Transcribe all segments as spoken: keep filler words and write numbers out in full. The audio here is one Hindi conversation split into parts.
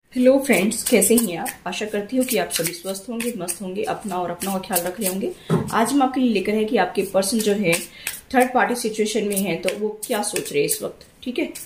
हेलो फ्रेंड्स, कैसे हैं आप। आशा करती हूँ कि आप सभी स्वस्थ होंगे, मस्त होंगे, अपना और अपना का ख्याल रख रहे होंगे। आज हम आपके लिए लेकर हैं कि आपके पर्सन जो है थर्ड पार्टी सिचुएशन में है तो वो क्या सोच रहे हैं इस वक्त। ठीक है,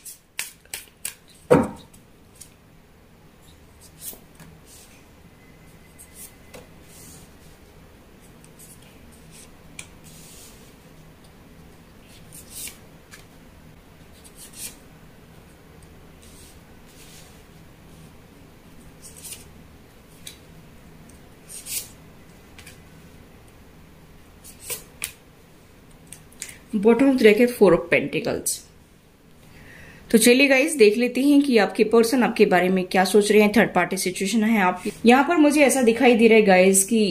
बॉटम ऑफ द डेक है फोर ऑफ पेंटिकल्स। तो चलिए गाइस, देख लेते हैं कि आपके पर्सन आपके बारे में क्या सोच रहे हैं। थर्ड पार्टी सिचुएशन है आपकी। यहाँ पर मुझे ऐसा दिखाई दे रहा है गाइस कि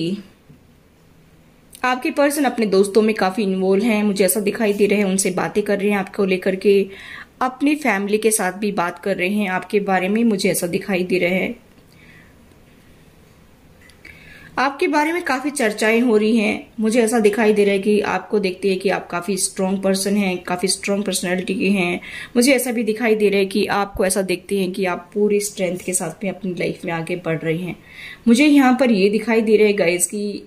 आपके पर्सन अपने दोस्तों में काफी इन्वॉल्व हैं। मुझे ऐसा दिखाई दे रहा है उनसे बातें कर रहे हैं आपको लेकर के, अपनी फैमिली के साथ भी बात कर रहे हैं आपके बारे में। मुझे ऐसा दिखाई दे रहा है आपके बारे में काफी चर्चाएं हो रही हैं। मुझे ऐसा दिखाई दे रहा है कि आपको देखते हैं कि आप काफी स्ट्रांग पर्सन हैं, काफी स्ट्रांग पर्सनैलिटी के हैं। मुझे ऐसा भी दिखाई दे रहा है कि आपको ऐसा देखते हैं कि आप पूरी स्ट्रेंथ के साथ में अपनी लाइफ में आगे बढ़ रहे हैं। मुझे यहाँ पर ये दिखाई दे रहा है गाइस कि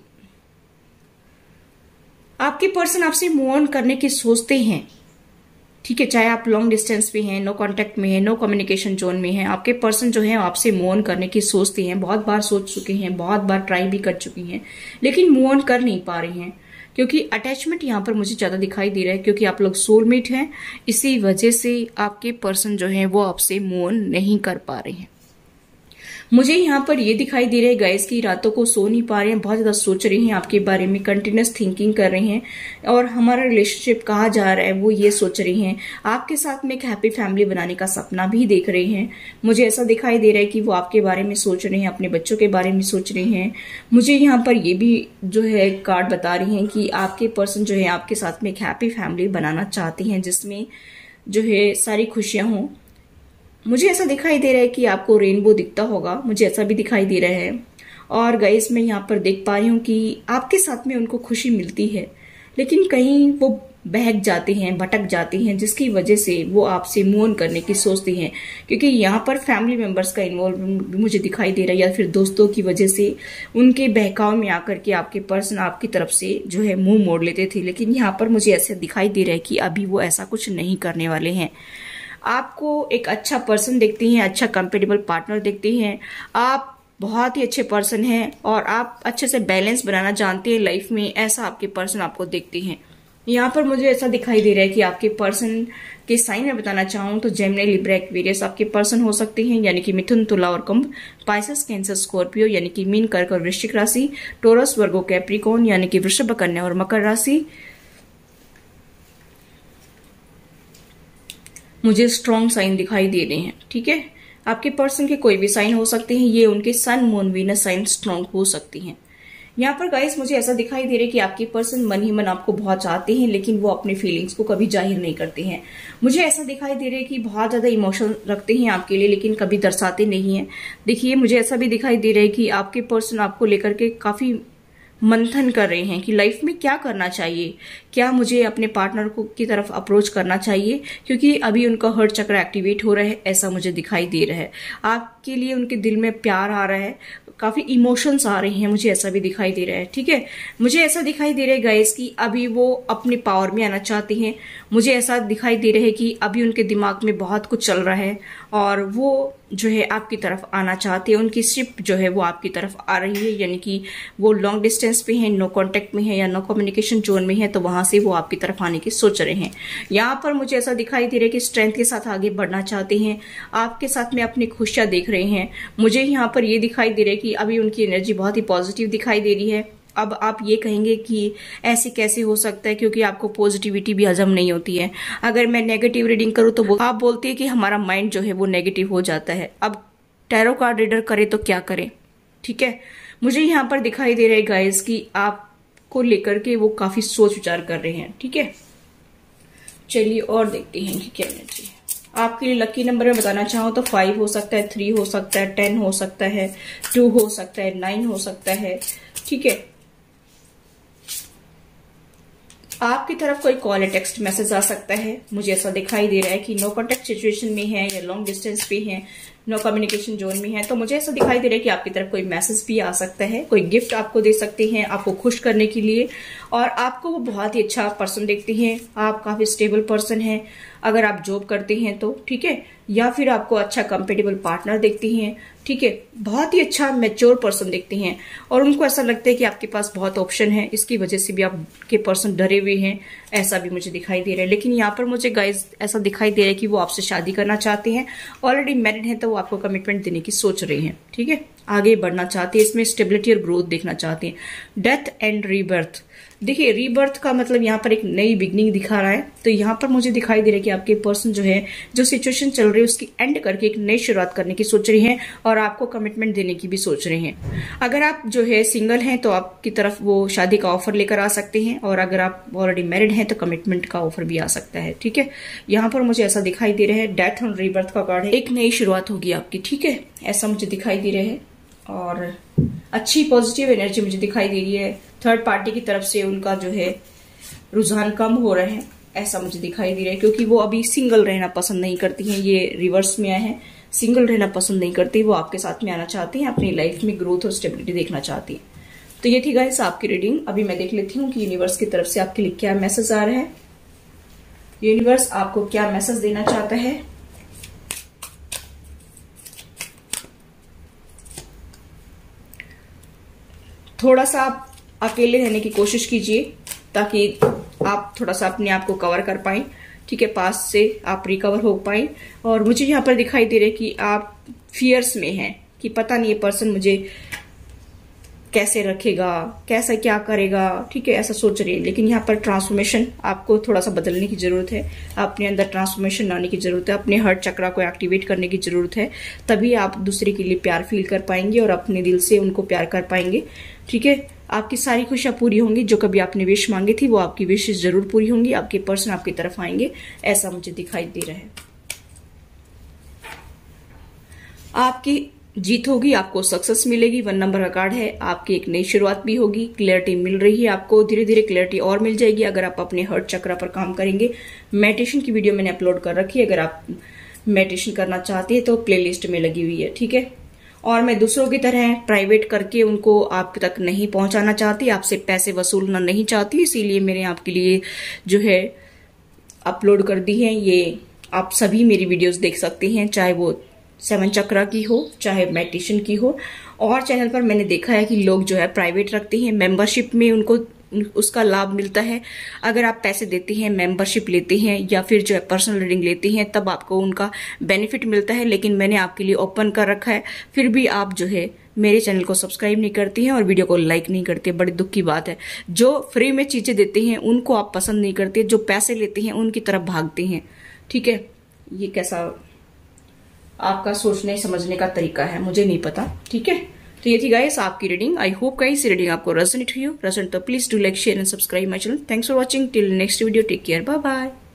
आपके पर्सन आपसे मूव ऑन करने की सोचते हैं। ठीक है, चाहे आप लॉन्ग डिस्टेंस पे हैं, नो कांटेक्ट में हैं, नो कम्युनिकेशन जोन में हैं, आपके पर्सन जो है आपसे मूव ऑन करने की सोचते हैं। बहुत बार सोच चुके हैं, बहुत बार ट्राई भी कर चुकी हैं, लेकिन मूव ऑन कर नहीं पा रहे हैं क्योंकि अटैचमेंट यहाँ पर मुझे ज्यादा दिखाई दे रहा है। क्योंकि आप लोग सोलमेट हैं, इसी वजह से आपके पर्सन जो है वो आपसे मूव ऑन नहीं कर पा रहे हैं। मुझे यहाँ पर ये दिखाई दे रहे हैं गाइस की रातों को सो नहीं पा रहे हैं, बहुत ज्यादा सोच रहे हैं आपके बारे में, कंटिन्यूस थिंकिंग कर रहे हैं और हमारा रिलेशनशिप कहाँ जा रहा है वो ये सोच रहे हैं। आपके साथ में एक हैप्पी फैमिली बनाने का सपना भी देख रहे हैं। मुझे ऐसा दिखाई दे रहा है कि वो आपके बारे में सोच रहे हैं, अपने बच्चों के बारे में सोच रहे हैं। मुझे यहाँ पर ये भी जो है कार्ड बता रही है कि आपके पर्सन जो है आपके साथ में एक हैप्पी फैमिली बनाना चाहते हैं जिसमें जो है सारी खुशियां हों। मुझे ऐसा दिखाई दे रहा है कि आपको रेनबो दिखता होगा, मुझे ऐसा भी दिखाई दे रहा है। और गाइस, मैं यहाँ पर देख पा रही हूँ कि आपके साथ में उनको खुशी मिलती है, लेकिन कहीं वो बहक जाते हैं, भटक जाते हैं, जिसकी वजह से वो आपसे मूव ऑन करने की सोचते हैं। क्योंकि यहाँ पर फैमिली मेंबर्स का इन्वॉल्वमेंट मुझे दिखाई दे रहा है, या फिर दोस्तों की वजह से उनके बहकाव में आकर के आपके पर्सन आपकी तरफ से जो है मुंह मोड़ लेते थे। लेकिन यहाँ पर मुझे ऐसा दिखाई दे रहा है कि अभी वो ऐसा कुछ नहीं करने वाले हैं। आपको एक अच्छा पर्सन देखते हैं, अच्छा कंपेटेबल पार्टनर देखते हैं। आप बहुत ही अच्छे पर्सन हैं और आप अच्छे से बैलेंस बनाना जानते हैं लाइफ में, ऐसा आपके पर्सन आपको देखते हैं। यहाँ पर मुझे ऐसा दिखाई दे रहा है कि आपके पर्सन के साइन में बताना चाहूँ तो जेमिनी, लिब्रा, एक्वेरियस आपके पर्सन हो सकते हैं, यानी कि मिथुन, तुला और कुंभ, पाइसेस, कैंसर, स्कॉर्पियो यानी कि मीन, कर्क और वृश्चिक राशि, टोरस, वर्गो, कैप्रिकॉर्न यानी कि वृषभ, कन्या और मकर राशि। मुझे स्ट्रॉन्ग साइन दिखाई दे रहे हैं। ठीक है, आपके पर्सन के कोई भी साइन हो सकते हैं, ये उनके sun, moon, Venus sign strong हो सकती हैं। यहाँ पर गाइस मुझे ऐसा दिखाई दे रहा है कि आपके पर्सन मन ही मन आपको बहुत चाहते हैं, लेकिन वो अपने फीलिंग्स को कभी जाहिर नहीं करते हैं। मुझे ऐसा दिखाई दे रहा है कि बहुत ज्यादा इमोशन रखते हैं आपके लिए, लेकिन कभी दर्शाते नहीं है। देखिए, मुझे ऐसा भी दिखाई दे रहा है कि आपके पर्सन आपको लेकर के काफी मंथन कर रहे हैं कि लाइफ में क्या करना चाहिए, क्या मुझे अपने पार्टनर को की तरफ अप्रोच करना चाहिए, क्योंकि अभी उनका हर्ट चक्र एक्टिवेट हो रहा है, ऐसा मुझे दिखाई दे रहा है। आपके लिए उनके दिल में प्यार आ रहा है, काफी इमोशंस आ रहे हैं, मुझे ऐसा भी दिखाई दे रहा है। ठीक है, मुझे ऐसा दिखाई दे रहा है गाइस कि अभी वो अपने पावर में आना चाहते हैं। मुझे ऐसा दिखाई दे रहा है कि अभी उनके दिमाग में बहुत कुछ चल रहा है और वो जो है आपकी तरफ आना चाहते हैं। उनकी शिप जो है वो आपकी तरफ आ रही है, यानी कि वो लॉन्ग डिस्टेंस पे है, नो कांटेक्ट में है या नो कम्युनिकेशन जोन में है, तो वहां से वो आपकी तरफ आने की सोच रहे हैं। यहाँ पर मुझे ऐसा दिखाई दे रहा है कि स्ट्रेंथ के साथ आगे बढ़ना चाहते हैं, आपके साथ में अपनी खुशियां देख रहे हैं। मुझे यहाँ पर ये दिखाई दे रहा है कि अभी उनकी एनर्जी बहुत ही पॉजिटिव दिखाई दे रही है। अब आप ये कहेंगे कि ऐसे कैसे हो सकता है, क्योंकि आपको पॉजिटिविटी भी हजम नहीं होती है। अगर मैं नेगेटिव रीडिंग करूं तो आप बोलते हैं कि हमारा माइंड जो है वो नेगेटिव हो जाता है। अब टैरो कार्ड रीडर करे तो क्या करें। ठीक है, मुझे यहाँ पर दिखाई दे रहा है गाइस कि आपको लेकर के वो काफी सोच विचार कर रहे हैं। ठीक है, चलिए और देखते हैं कि क्या एनर्जी है आपके लिए। लकी नंबर में बताना चाहूँ तो फाइव हो सकता है, थ्री हो सकता है, टेन हो सकता है, टू हो सकता है, नाइन हो सकता है। ठीक है, आपकी तरफ कोई कॉल या टेक्स्ट मैसेज आ सकता है। मुझे ऐसा दिखाई दे रहा है कि नो कांटेक्ट सिचुएशन में है या लॉन्ग डिस्टेंस पे है, नो कम्युनिकेशन जोन में है, तो मुझे ऐसा दिखाई दे रहा है कि आपकी तरफ कोई मैसेज भी आ सकता है, कोई गिफ्ट आपको दे सकते हैं आपको खुश करने के लिए, और आपको वो बहुत ही अच्छा पर्सन देखते हैं। आप काफी स्टेबल पर्सन हैं अगर आप जॉब करते हैं तो, ठीक है, या फिर आपको अच्छा कंपेटेबल पार्टनर देखते हैं, ठीक है, बहुत ही अच्छा मैच्योर पर्सन देखते हैं, और उनको ऐसा लगता है कि आपके पास बहुत ऑप्शन है, इसकी वजह से भी आपके पर्सन डरे हुए हैं, ऐसा भी मुझे दिखाई दे रहा है। लेकिन यहाँ पर मुझे गाइज ऐसा दिखाई दे रहा है कि वो आपसे शादी करना चाहते हैं, ऑलरेडी मैरिड हैं तो वो आपको कमिटमेंट देने की सोच रहे हैं, ठीक है, आगे बढ़ना चाहते हैं, इसमें स्टेबिलिटी और ग्रोथ देखना चाहते हैं। डेथ एंड रीबर्थ, देखिए रीबर्थ का मतलब यहाँ पर एक नई बिगनिंग दिखा रहा है, तो यहाँ पर मुझे दिखाई दे रहा है कि आपके पर्सन जो है जो सिचुएशन चल रही है उसकी एंड करके एक नई शुरुआत करने की सोच रहे हैं, और आपको कमिटमेंट देने की भी सोच रहे हैं। अगर आप जो है सिंगल हैं तो आपकी तरफ वो शादी का ऑफर लेकर आ सकते हैं, और अगर आप ऑलरेडी मैरिड हैं तो कमिटमेंट का ऑफर भी आ सकता है, ठीक है। यहाँ पर मुझे ऐसा दिखाई दे रहा है, डेथ एंड रीबर्थ का कार्ड है, एक नई शुरुआत होगी आपकी, ठीक है, ऐसा मुझे दिखाई दे रहा है, और अच्छी पॉजिटिव एनर्जी मुझे दिखाई दे रही है। थर्ड पार्टी की तरफ से उनका जो है रुझान कम हो रहे हैं, ऐसा मुझे दिखाई दे रहा है, क्योंकि वो अभी सिंगल रहना पसंद नहीं करती हैं, ये रिवर्स में आए हैं, सिंगल रहना पसंद नहीं करती, वो आपके साथ में आना चाहती हैं, अपनी लाइफ में ग्रोथ और स्टेबिलिटी देखना चाहती हैं। तो ये थी गाइस आपकी रीडिंग। अभी मैं देख लेती हूँ कि यूनिवर्स की तरफ से आपके लिए क्या मैसेज आ रहा है, यूनिवर्स आपको क्या मैसेज देना चाहता है। थोड़ा सा आप अकेले रहने की कोशिश कीजिए ताकि आप थोड़ा सा अपने आप को कवर कर पाए, ठीक है, पास से आप रिकवर हो पाए। और मुझे यहाँ पर दिखाई दे रहा है कि आप फियर्स में हैं कि पता नहीं ये पर्सन मुझे कैसे रखेगा, कैसा क्या करेगा, ठीक है, ऐसा सोच रही है। लेकिन यहाँ पर ट्रांसफॉर्मेशन आपको थोड़ा सा बदलने की जरूरत है, अपने अंदर ट्रांसफॉर्मेशन लाने की जरूरत है, अपने हर्ट चक्रा को एक्टिवेट करने की जरूरत है, तभी आप दूसरे के लिए प्यार फील कर पाएंगे और अपने दिल से उनको प्यार कर पाएंगे, ठीक है। आपकी सारी खुशियां पूरी होंगी, जो कभी आपने विश मांगी थी वो आपकी विशेष जरूर पूरी होंगी, आपके पर्सन आपकी तरफ आएंगे, ऐसा मुझे दिखाई दे रहा है। आपकी जीत होगी, आपको सक्सेस मिलेगी, वन नंबर का कार्ड है, आपकी एक नई शुरुआत भी होगी, क्लैरिटी मिल रही है आपको, धीरे धीरे क्लैरिटी और मिल जाएगी अगर आप अपने हर्ट चक्रा पर काम करेंगे। मेडिटेशन की वीडियो मैंने अपलोड कर रखी है, अगर आप मेडिटेशन करना चाहते हैं तो प्लेलिस्ट में लगी हुई है, ठीक है। और मैं दूसरों की तरह प्राइवेट करके उनको आप तक नहीं पहुंचाना चाहती, आपसे पैसे वसूलना नहीं चाहती, इसीलिए मैंने आपके लिए जो है अपलोड कर दी है। ये आप सभी मेरी वीडियोस देख सकते हैं, चाहे वो सेवन चक्रा की हो चाहे मेडिटेशन की हो। और चैनल पर मैंने देखा है कि लोग जो है प्राइवेट रखते हैं, मेंबरशिप में उनको उसका लाभ मिलता है। अगर आप पैसे देते हैं, मेंबरशिप लेते हैं या फिर जो है पर्सनल रीडिंग लेते हैं, तब आपको उनका बेनिफिट मिलता है। लेकिन मैंने आपके लिए ओपन कर रखा है, फिर भी आप जो है मेरे चैनल को सब्सक्राइब नहीं करती हैं और वीडियो को लाइक नहीं करते, बड़ी दुख की बात है। जो फ्री में चीजें देते हैं उनको आप पसंद नहीं करते, जो पैसे लेते हैं उनकी तरफ भागते हैं, ठीक है। ये कैसा आपका सोचने समझने का तरीका है मुझे नहीं पता, ठीक है। तो ये थी गाइस आपकी रीडिंग। आई होप गाइस ये रीडिंग आपको रेजोनेट हुई हो। रेजोनेट तो please do like share and subscribe my channel. Thanks for watching, till next video, take care, bye bye.